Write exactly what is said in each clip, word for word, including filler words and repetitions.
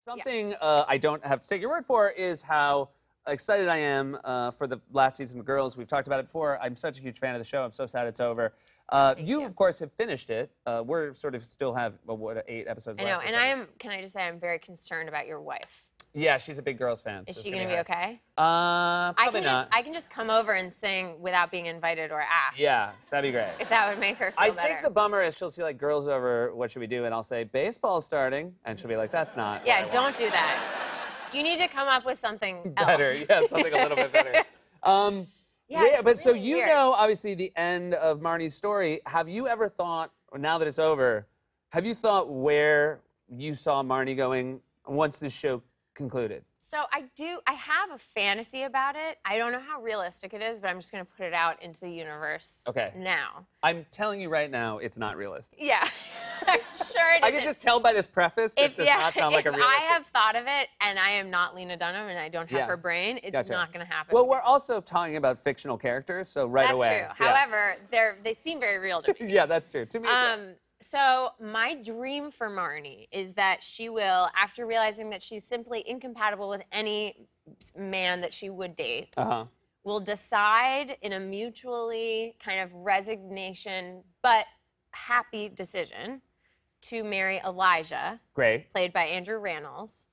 Something uh, I don't have to take your word for is how excited I am uh, for the last season of Girls. We've talked about it before. I'm such a huge fan of the show. I'm so sad it's over. Uh, you, you, of course, have finished it. Uh, we're sort of still have, uh, what, eight episodes I know, left? and I am, can I just say, I'm very concerned about your wife. Yeah, she's a big Girls fan. Is so she going to be be okay? Uh, probably I can not. Just, I can just come over and sing without being invited or asked. Yeah, that'd be great. If that would make her feel I better. think the bummer is she'll see, like, Girls over, what should we do? And I'll say, baseball's starting. And she'll be like, that's not. Yeah, don't do that. You need to come up with something else. Better, yeah, something a little bit better. Um, yeah, yeah, but really so you weird. know, obviously, the end of Marnie's story. Have you ever thought, now that it's over, have you thought where you saw Marnie going once this show concluded? So I do, I have a fantasy about it. I don't know how realistic it is, but I'm just going to put it out into the universe okay. now. I'm telling you right now, it's not realistic. Yeah, I'm sure it I can just tell by this preface, this if, does yeah, not sound like a realistic... If I have thought of it, and I am not Lena Dunham, and I don't have yeah. her brain, it's gotcha. not going to happen. Well, we're also talking about fictional characters, so right that's away. That's true. Yeah. However, they're, they seem very real to me. Yeah, that's true. To me as well. Um, So my dream for Marnie is that she will, after realizing that she's simply incompatible with any man that she would date, uh-huh. will decide in a mutually kind of resignation but happy decision to marry Elijah. Great. Played by Andrew Rannells,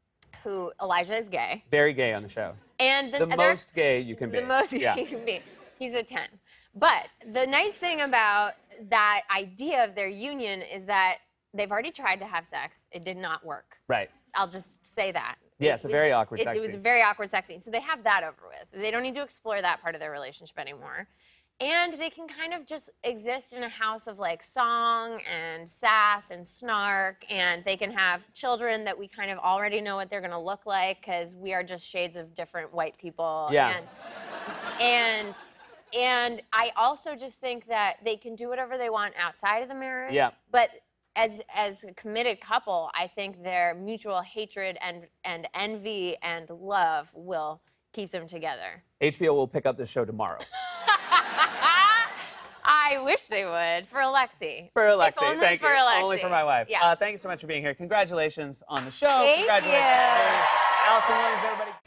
who Elijah is gay. Very gay on the show. And the, the most gay you can be. The most yeah. gay you can be. He's a ten. But the nice thing about that idea of their union is that they've already tried to have sex. It did not work. Right. I'll just say that. Yeah, it, it's a very it, awkward it, sex It was scene. a very awkward sex scene. So they have that over with. They don't need to explore that part of their relationship anymore. And they can kind of just exist in a house of like song and sass and snark, and they can have children that we kind of already know what they're going to look like because we are just shades of different white people. Yeah. And, and And I also just think that they can do whatever they want outside of the marriage. Yeah. But as as a committed couple, I think their mutual hatred and and envy and love will keep them together. H B O will pick up the show tomorrow. I wish they would for Alexi. For Alexi, if only thank for you. Alexi. Only for my wife. Yeah. Uh, thank you so much for being here. Congratulations on the show. Thank Congratulations, you. Allison Williams, everybody.